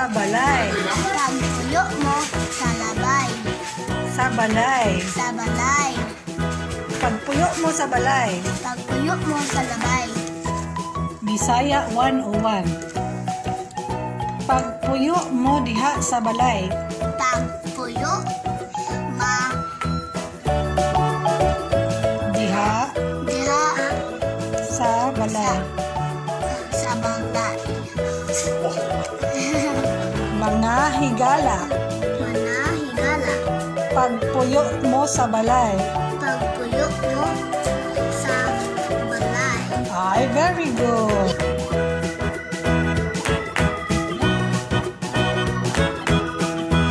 sa balay. Pagpuyo mo sa labay. Sa balay. Sa balay. Pagpuyo mo sa balay. Pagpuyo mo sa labay. Bisaya 101. Pagpuyo mo diha sa balay. Pagpuyo ma Diha diha sa balay. sa balay. Mga higala. Mga higala. Pagpuyo mo sa balay. Pagpuyo mo sa balay. Ay, very good.